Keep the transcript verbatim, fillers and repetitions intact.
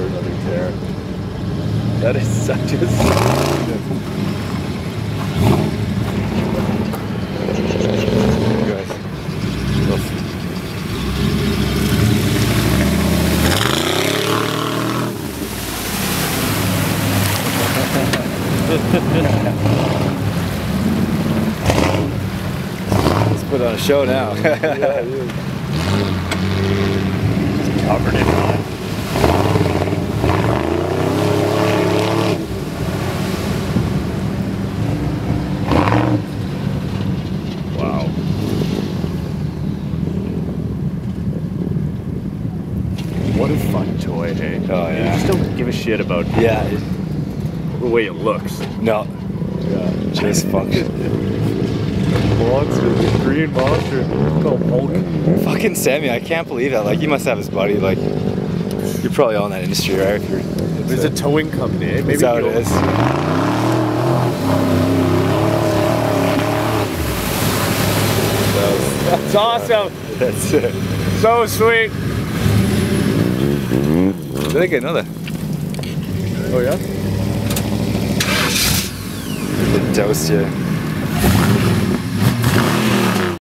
another tear. That is such a stupid. Let's put on a show now. Yeah, it is. It's covered in mud. Wow. What a fun toy, hey? Oh, yeah. You just don't give a shit about Yeah. the way it looks. No. Yeah. Just function. Monster, the green monster. Called Hulk. Fucking Sammy, I can't believe that. Like, he must have his buddy. Like, you're probably all in that industry, right? If you're, There's a towing company, eh? Maybe that's how it you'll- is. That's awesome. That's it. So sweet. Did I get another? Oh yeah? Dosed you.